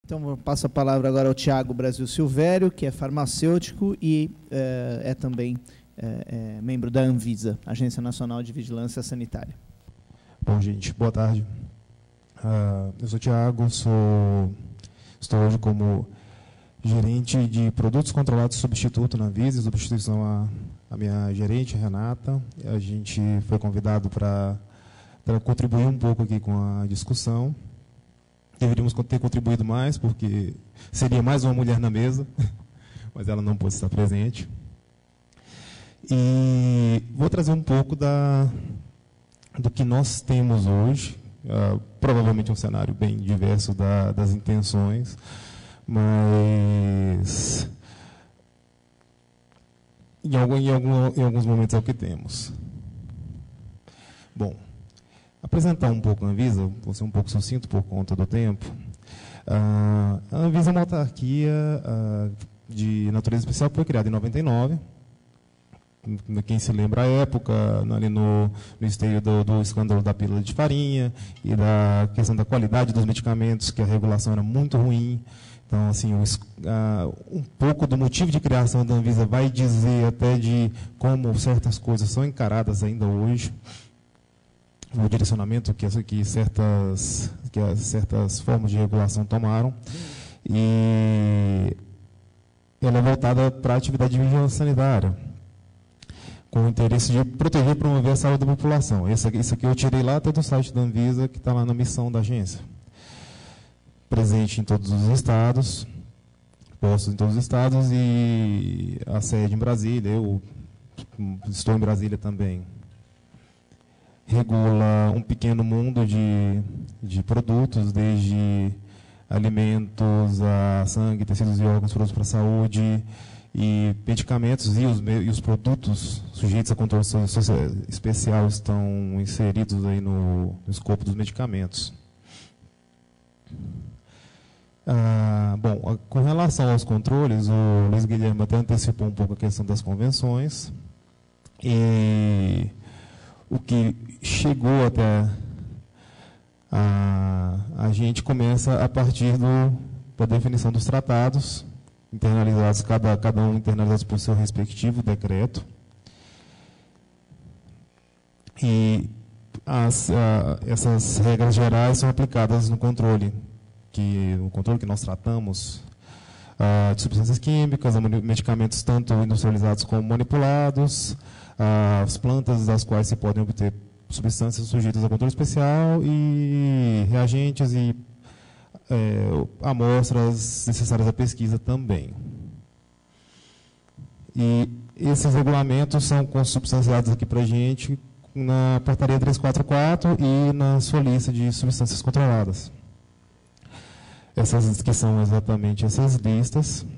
Então, eu passo a palavra agora ao Tiago Brasil Silvério, que é farmacêutico e é também membro da Anvisa, Agência Nacional de Vigilância Sanitária. Bom, gente, boa tarde. Eu sou o Tiago, estou hoje como gerente de produtos controlados substituto na Anvisa, substituição à minha gerente, Renata. A gente foi convidado para contribuir um pouco aqui com a discussão. Deveríamos ter contribuído mais, porque seria mais uma mulher na mesa, mas ela não pôde estar presente. E vou trazer um pouco do que nós temos hoje, provavelmente um cenário bem diverso das intenções, mas em alguns momentos é o que temos. Bom, apresentar um pouco a Anvisa, vou ser um pouco sucinto por conta do tempo. A Anvisa é uma autarquia de natureza especial que foi criada em 99. Quem se lembra a época, ali no esteio do escândalo da pílula de farinha e da questão da qualidade dos medicamentos, que a regulação era muito ruim. Então, assim, um pouco do motivo de criação da Anvisa vai dizer até de como certas coisas são encaradas ainda hoje, o direcionamento que certas formas de regulação tomaram. E ela é voltada para a atividade de vigilância sanitária, com o interesse de proteger e promover a saúde da população. Isso aqui eu tirei lá até do site da Anvisa, que está lá na missão da agência. Presente em todos os estados, postos em todos os estados, e a sede em Brasília, eu estou em Brasília também. Regula um pequeno mundo de produtos, desde alimentos a sangue, tecidos e órgãos, produtos para a saúde, e medicamentos, e os produtos sujeitos a controle especial estão inseridos aí no escopo dos medicamentos. Bom, com relação aos controles, o Luiz Guilherme até antecipou um pouco a questão das convenções, e o que chegou até a gente começa a partir da definição dos tratados, internalizados, cada um internalizado por seu respectivo decreto. E essas regras gerais são aplicadas no controle que nós tratamos, de substâncias químicas, medicamentos tanto industrializados como manipulados, as plantas das quais se podem obter substâncias sujeitas a controle especial, e reagentes e amostras necessárias à pesquisa também. E esses regulamentos são consubstanciados aqui para a gente na portaria 344 e na sua lista de substâncias controladas. Essas que são exatamente essas listas,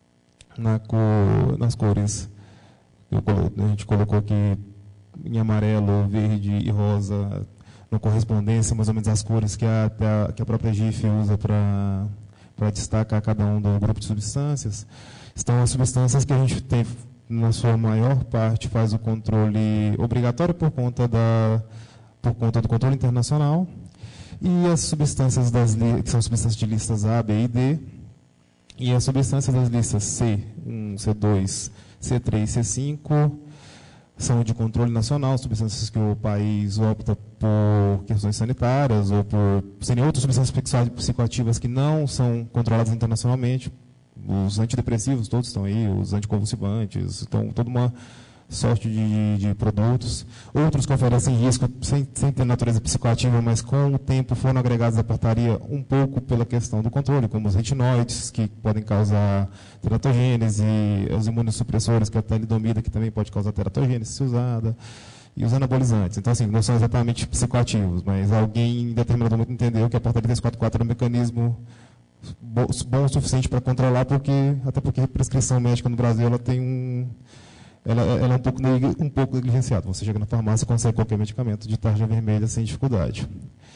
nas cores. A gente colocou aqui em amarelo, verde e rosa, na correspondência, mais ou menos as cores que a própria GIF usa para destacar cada um do grupo de substâncias. Estão as substâncias que a gente tem, na sua maior parte, faz o controle obrigatório por conta do controle internacional, e as substâncias que são substâncias de listas A, B e D, e as substâncias das listas C1, C2, C3 e C5 são de controle nacional, substâncias que o país opta por questões sanitárias ou por serem outras substâncias psicoativas que não são controladas internacionalmente. Os antidepressivos todos estão aí, os anticonvulsivantes, então toda uma sorte de produtos. Outros que oferecem risco sem ter natureza psicoativa, mas com o tempo foram agregados à portaria um pouco pela questão do controle, como os retinoides, que podem causar teratogênese, os imunossupressores, que é a talidomida, que também pode causar teratogênese se usada, e os anabolizantes. Então, assim, não são exatamente psicoativos, mas alguém em determinado momento entendeu que a portaria 344 era um mecanismo bom o suficiente para controlar, até porque a prescrição médica no Brasil ela tem ela é um pouco negligenciada. Você chega na farmácia e consegue qualquer medicamento de tarja vermelha sem dificuldade.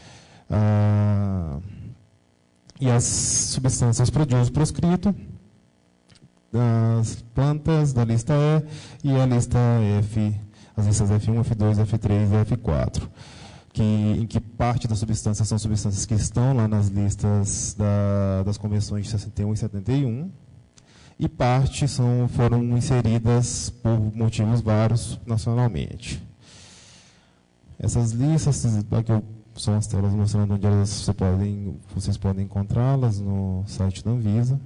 E as substâncias para uso proscrito, das plantas da lista E e a lista F, as listas F1, F2, F3 e F4, em que parte das substâncias são substâncias que estão lá nas listas das convenções de 61 e 71, e parte foram inseridas por motivos vários nacionalmente. Essas listas, aqui são as telas mostrando onde vocês podem encontrá-las no site da Anvisa.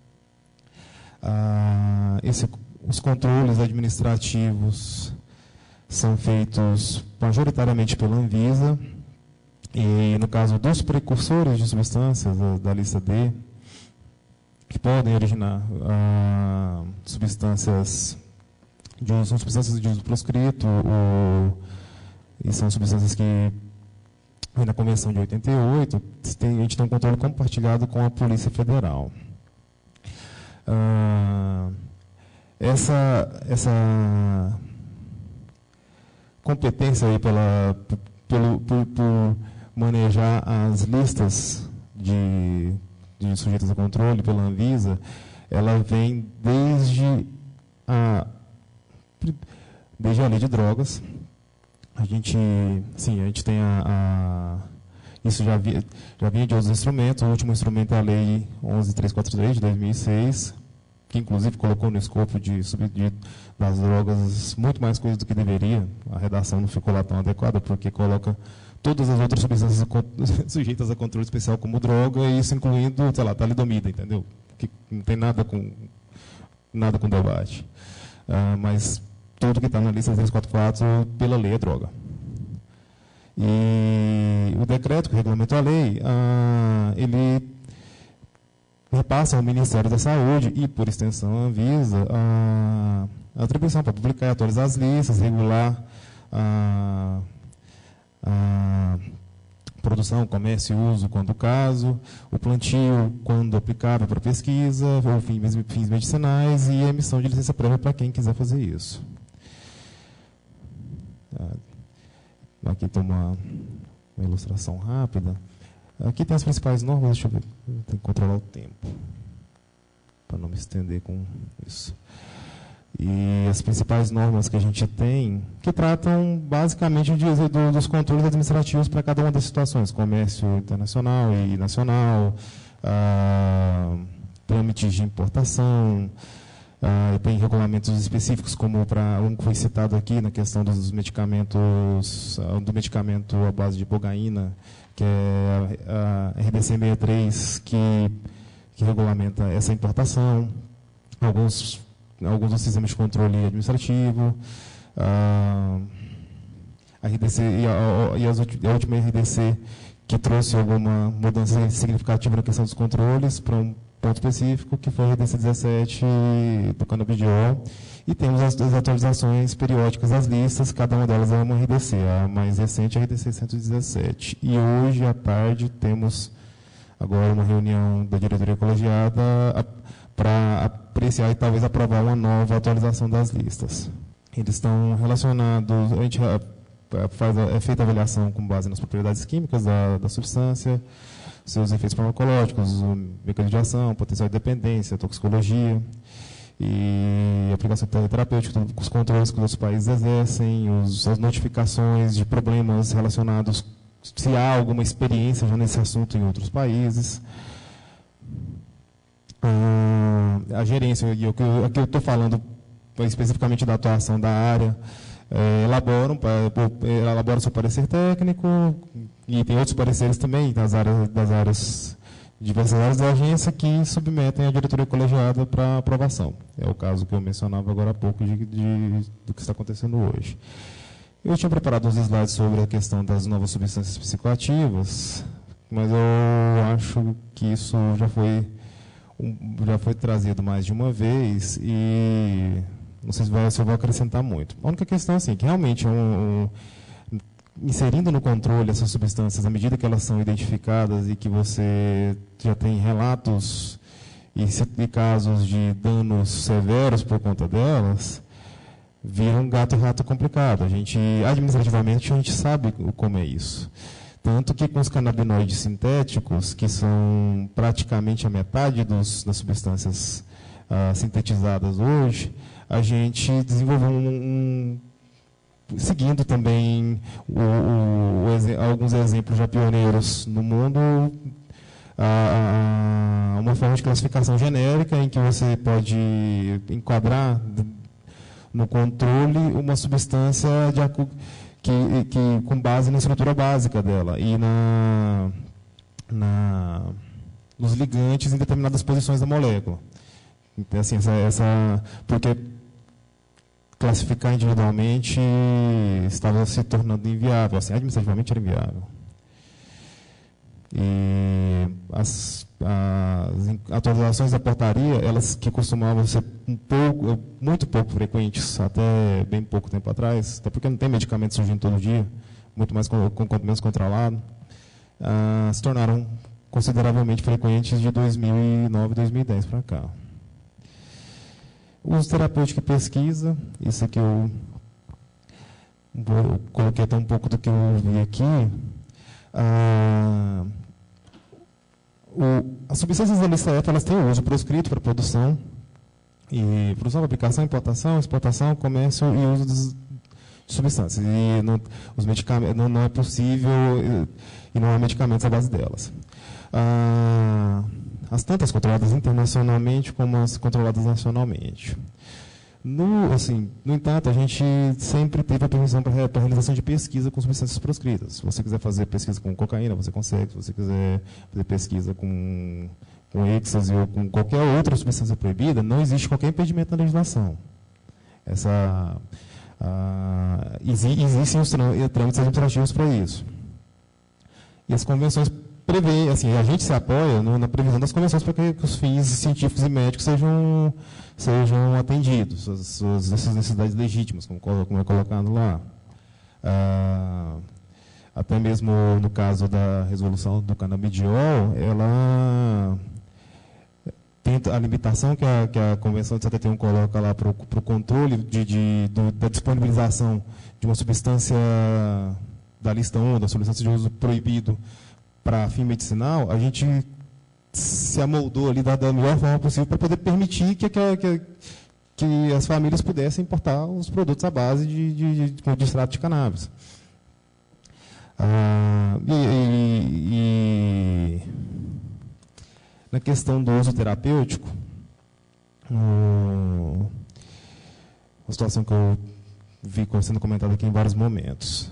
Os controles administrativos são feitos majoritariamente pela Anvisa, e no caso dos precursores de substâncias da lista D, que podem originar substâncias de uso proscrito, e são substâncias que vêm da Convenção de 88, a gente tem um controle compartilhado com a Polícia Federal. Essa competência aí por manejar as listas de sujeitos a controle pela Anvisa, ela vem desde a lei de drogas. A gente tem isso já vinha de outros instrumentos. O último instrumento é a Lei 11.343 de 2006, que inclusive colocou no escopo das drogas muito mais coisas do que deveria. A redação não ficou lá tão adequada, porque coloca todas as outras substâncias sujeitas a controle especial como droga, e isso incluindo, sei lá, talidomida, entendeu? Que não tem nada com debate. Mas tudo que está na lista 344 pela lei é droga. E o decreto que regulamenta a lei, ele repassa ao Ministério da Saúde e, por extensão, a Anvisa, a atribuição para publicar e atualizar as listas, regular a produção, comércio e uso, quando caso, o plantio, quando aplicável para pesquisa, ou fins medicinais, e a emissão de licença prévia para quem quiser fazer isso. Aqui tem uma ilustração rápida. Aqui tem as principais normas, deixa eu ver, tenho que controlar o tempo, para não me estender com isso. E as principais normas que a gente tem, que tratam basicamente dos controles administrativos para cada uma das situações, comércio internacional e nacional, trâmites de importação, tem regulamentos específicos, como um que foi citado aqui na questão dos medicamentos, do medicamento à base de ibogaína, que é a RDC 63, que regulamenta essa importação, alguns dos sistemas de controle administrativo, a RDC e a última RDC, que trouxe alguma mudança significativa na questão dos controles para um ponto específico, que foi a RDC 17 do canabidiol, e temos as atualizações periódicas das listas, cada uma delas é uma RDC, a mais recente é a RDC 117. E hoje, à tarde, temos agora uma reunião da diretoria colegiada para apreciar e talvez aprovar uma nova atualização das listas. Eles estão relacionados, a gente é feita a avaliação com base nas propriedades químicas da substância, seus efeitos farmacológicos, o mecanismo de ação, potencial de dependência, toxicologia, e aplicação terapêutica, os controles que os outros países exercem, as notificações de problemas relacionados, se há alguma experiência já nesse assunto em outros países. A gerência, e aqui eu estou falando especificamente da atuação da área, elabora seu parecer técnico, e tem outros pareceres também diversas áreas da agência, que submetem à diretoria colegiada para aprovação. É o caso que eu mencionava agora há pouco do que está acontecendo hoje. Eu tinha preparado uns slides sobre a questão das novas substâncias psicoativas, mas eu acho que isso já foi trazido mais de uma vez, e não sei se eu vou acrescentar muito. A única questão é assim, que realmente inserindo no controle essas substâncias, à medida que elas são identificadas e que você já tem relatos e casos de danos severos por conta delas, vira um gato e rato complicado. Administrativamente, a gente sabe como é isso. Tanto que com os canabinoides sintéticos, que são praticamente a metade das substâncias sintetizadas hoje, a gente desenvolveu seguindo também alguns exemplos já pioneiros no mundo, uma forma de classificação genérica em que você pode enquadrar no controle uma substância com base na estrutura básica dela e nos ligantes em determinadas posições da molécula. Então, assim, porque classificar individualmente estava se tornando inviável, assim, administrativamente era inviável. E as atualizações da portaria, elas que costumavam ser muito pouco frequentes, até bem pouco tempo atrás, até porque não tem medicamento surgindo todo dia, muito mais quanto menos controlado, se tornaram consideravelmente frequentes de 2009 e 2010 para cá. Uso terapêutico e pesquisa, isso aqui eu coloquei até um pouco do que eu vi aqui. As substâncias da lista F, elas têm uso proscrito para produção, fabricação, importação, exportação, comércio e uso de substâncias. E os medicamentos, não é possível, e não há medicamentos à base delas. As tantas controladas internacionalmente como as controladas nacionalmente. No entanto, a gente sempre teve a permissão para a realização de pesquisa com substâncias proscritas. Se você quiser fazer pesquisa com cocaína, você consegue. Se você quiser fazer pesquisa com êxtase ou com qualquer outra substância proibida, não existe qualquer impedimento na legislação. Existem os trâmites administrativos para isso. E as convenções prevê, assim, a gente se apoia na previsão das convenções para que os fins científicos e médicos sejam atendidos, essas necessidades legítimas, como é colocado lá. Até mesmo no caso da resolução do canabidiol, ela tenta a limitação que a Convenção de 71 coloca lá para o controle da disponibilização de uma substância da lista 1, da substância de uso proibido, para fim medicinal, a gente se amoldou ali da melhor forma possível para poder permitir que as famílias pudessem importar os produtos à base de extrato de cannabis. Na questão do uso terapêutico, uma situação que eu vi sendo comentada aqui em vários momentos.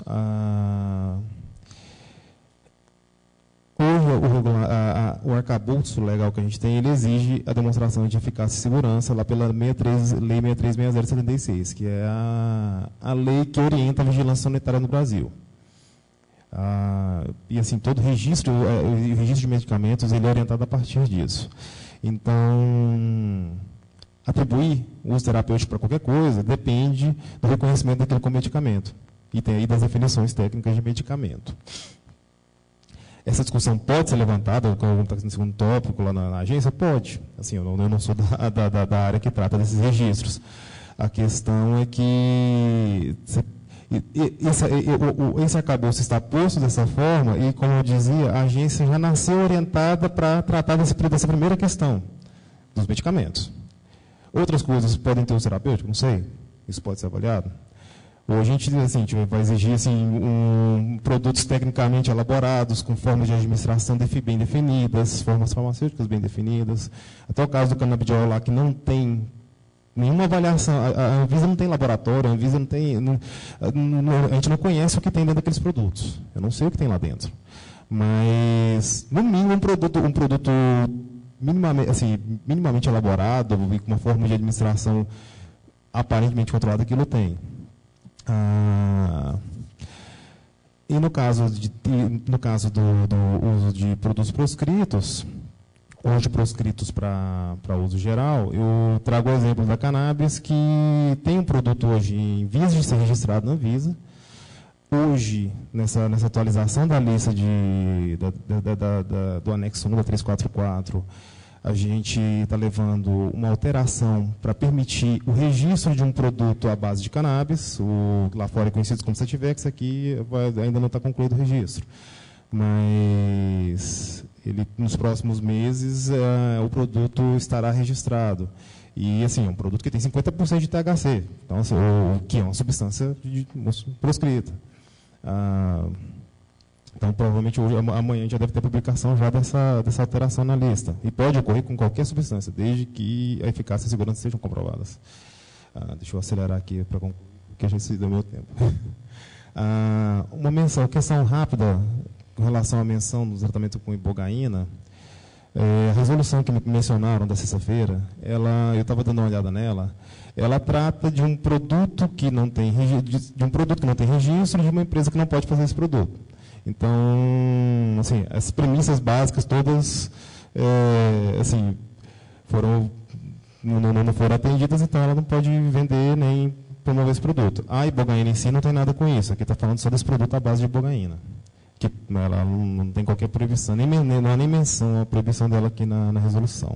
O arcabouço legal que a gente tem, ele exige a demonstração de eficácia e segurança lá pela Lei 6360/76, que é a lei que orienta a vigilância sanitária no Brasil. E assim, todo registro de medicamentos, ele é orientado a partir disso. Então, atribuir o uso terapêutico para qualquer coisa depende do reconhecimento daquilo como medicamento. E tem aí das definições técnicas de medicamento. Essa discussão pode ser levantada, como está no segundo tópico lá na agência? Pode. Assim, eu não sou da área que trata desses registros. A questão é que esse arcabouço está posto dessa forma e, como eu dizia, a agência já nasceu orientada para tratar dessa primeira questão, dos medicamentos. Outras coisas podem ter uso terapêutico? Não sei. Isso pode ser avaliado. Ou a gente vai exigir produtos tecnicamente elaborados, com formas de administração bem definidas, formas farmacêuticas bem definidas. Até o caso do canabidiol lá, que não tem nenhuma avaliação. A Anvisa não tem laboratório, a Anvisa não tem. A gente não conhece o que tem dentro daqueles produtos. Eu não sei o que tem lá dentro. Mas, no mínimo, um produto minimamente elaborado e com uma forma de administração aparentemente controlada, aquilo tem. E no caso do uso de produtos proscritos, hoje proscritos para uso geral, eu trago o exemplo da cannabis, que tem um produto hoje em vias de ser registrado na Anvisa. Hoje, nessa atualização da lista do anexo 1 da 344, a gente está levando uma alteração para permitir o registro de um produto à base de cannabis, lá fora é conhecido como Sativex, aqui ainda não está concluído o registro. Mas nos próximos meses, o produto estará registrado. E, assim, é um produto que tem 50% de THC, então, assim, que é uma substância proscrita. Então, provavelmente, amanhã já deve ter publicação já dessa alteração na lista. E pode ocorrer com qualquer substância, desde que a eficácia e a segurança sejam comprovadas. Deixa eu acelerar aqui para concluir, porque já se deu meu tempo. Uma questão rápida com relação à menção do tratamento com ibogaína. A resolução que me mencionaram da sexta-feira, eu estava dando uma olhada nela, ela trata de um produto que não tem registro, de uma empresa que não pode fazer esse produto. Então, assim, as premissas básicas todas assim, não foram atendidas, então ela não pode vender nem promover esse produto. A ibogaína em si não tem nada com isso, aqui está falando só desse produto à base de ibogaína, que ela não tem qualquer proibição, não há nem menção à proibição dela aqui na resolução.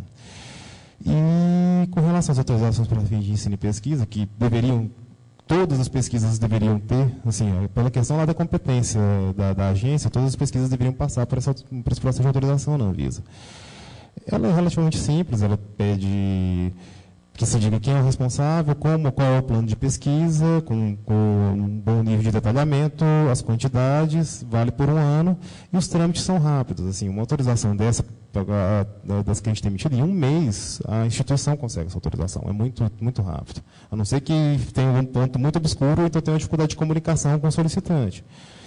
E com relação às autorizações para fins de ensino e pesquisa, que todas as pesquisas deveriam ter, assim, pela questão lá da competência da agência, todas as pesquisas deveriam passar por esse processo de autorização na Anvisa. Ela é relativamente simples, ela pede que se diga quem é o responsável, qual é o plano de pesquisa, com um bom nível de detalhamento, as quantidades, vale por 1 ano, e os trâmites são rápidos. Assim, uma autorização das que a gente tem emitido, em 1 mês, a instituição consegue essa autorização. É muito, muito rápido. A não ser que tenha um ponto muito obscuro, então tenha uma dificuldade de comunicação com o solicitante.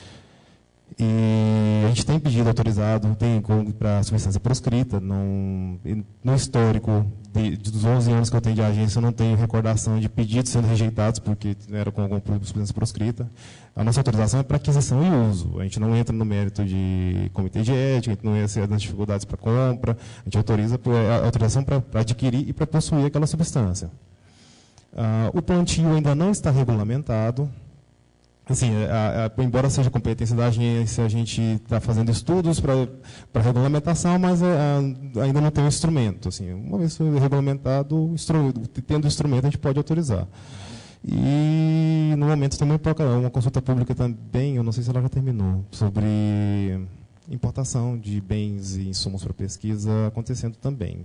E a gente tem pedido autorizado, para substância proscrita. No histórico dos 11 anos que eu tenho de agência, eu não tenho recordação de pedidos sendo rejeitados porque era com alguma substância proscrita. A nossa autorização é para aquisição e uso. A gente não entra no mérito de comitê de ética, a gente não entra nas dificuldades para compra, a gente autoriza a autorização para adquirir e para possuir aquela substância. O plantio ainda não está regulamentado. Assim, embora seja competência da agência, a gente está fazendo estudos para regulamentação, mas ainda não tem um instrumento. Assim, uma vez regulamentado, tendo instrumento, a gente pode autorizar. E, no momento, tem uma consulta pública também, eu não sei se ela já terminou, sobre importação de bens e insumos para pesquisa acontecendo também.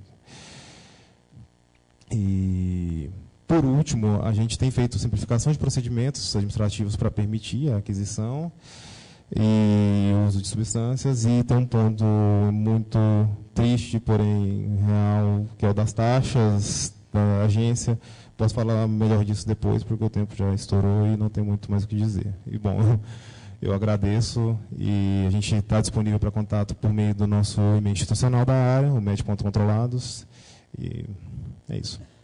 E, por último, a gente tem feito simplificação de procedimentos administrativos para permitir a aquisição e o uso de substâncias, e tem um ponto muito triste, porém real, que é o das taxas da agência. Posso falar melhor disso depois, porque o tempo já estourou e não tem muito mais o que dizer. E, bom, eu agradeço, e a gente está disponível para contato por meio do nosso e-mail institucional da área, o med.controlados, e é isso.